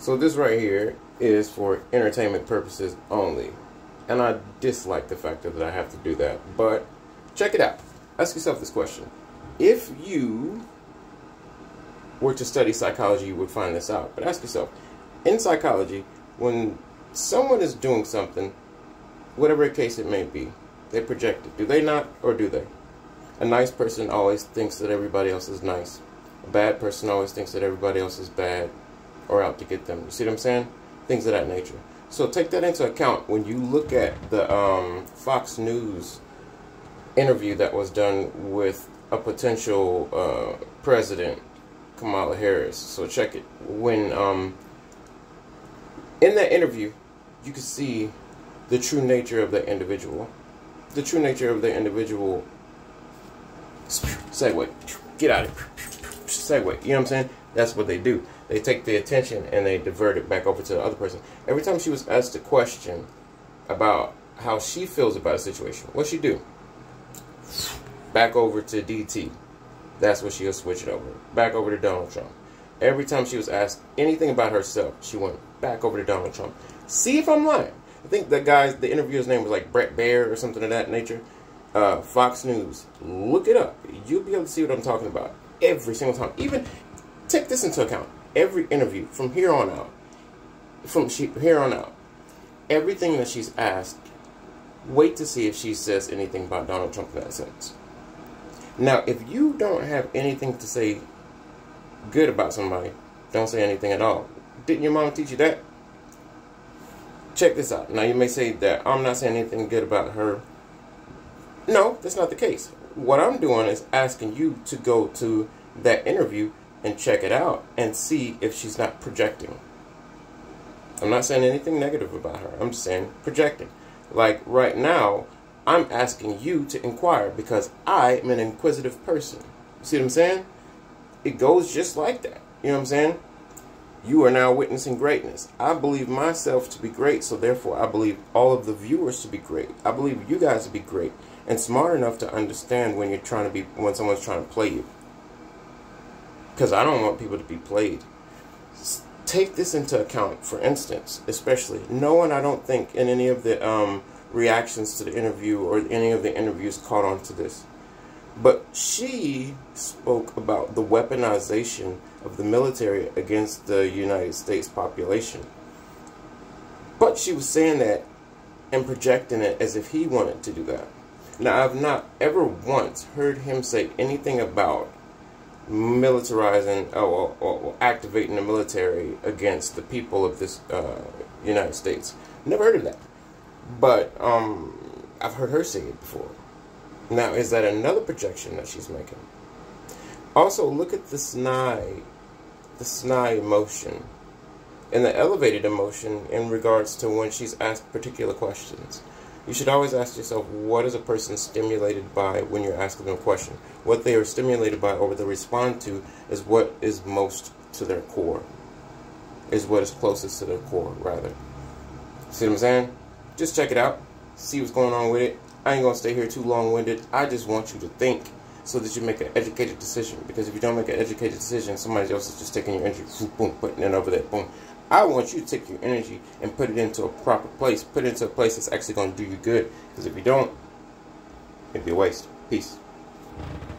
So this right here is for entertainment purposes only. And I dislike the fact that I have to do that. But check it out. Ask yourself this question. If you were to study psychology, you would find this out. But ask yourself, in psychology, when someone is doing something, whatever case it may be, they project it. Do they not, or do they? A nice person always thinks that everybody else is nice. A bad person always thinks that everybody else is bad or out to get them. You see what I'm saying? Things of that nature. So take that into account when you look at the Fox News interview that was done with a potential president, Kamala Harris. So check it. When in that interview, you can see the true nature of the individual. The true nature of the individual. Segue. Get out of here. Segue. You know what I'm saying? That's what they do. They take the attention and they divert it back over to the other person. Every time she was asked a question about how she feels about a situation, what'd she do? Back over to DT. That's what she'll switch it over. Back over to Donald Trump. Every time she was asked anything about herself, she went back over to Donald Trump. See if I'm lying. I think the interviewer's name was like Brett Baer or something of that nature. Fox News. Look it up. You'll be able to see what I'm talking about every single time. Even take this into account. Every interview from here on out, everything that she's asked, wait to see if she says anything about Donald Trump in that sentence. Now, if you don't have anything to say good about somebody, don't say anything at all. Didn't your mom teach you that? Check this out. Now, you may say that I'm not saying anything good about her. No, that's not the case. What I'm doing is asking you to go to that interview and check it out and see if she's not projecting. I'm not saying anything negative about her. I'm just saying projecting. Like right now, I'm asking you to inquire because I am an inquisitive person. You see what I'm saying? It goes just like that. You know what I'm saying? You are now witnessing greatness. I believe myself to be great, so therefore I believe all of the viewers to be great. I believe you guys to be great and smart enough to understand when when someone's trying to play you. Because I don't want people to be played. Take this into account, for instance, especially. No one, I don't think, in any of the reactions to the interview or any of the interviews caught on to this. But she spoke about the weaponization of the military against the United States population. But she was saying that and projecting it as if he wanted to do that. Now, I've not ever once heard him say anything about militarizing or activating the military against the people of this United States. Never heard of that. But I've heard her say it before. Now, is that another projection that she's making? Also, look at the snide emotion and the elevated emotion in regards to when she's asked particular questions. You should always ask yourself, what is a person stimulated by when you're asking them a question? What they are stimulated by or what they respond to is what is most to their core. Is what is closest to their core, rather. See what I'm saying? Just check it out. See what's going on with it. I ain't going to stay here too long-winded. I just want you to think so that you make an educated decision. Because if you don't make an educated decision, somebody else is just taking your energy, boom, putting it over there, boom. I want you to take your energy and put it into a proper place. Put it into a place that's actually going to do you good. Because if you don't, it'd be a waste. Peace.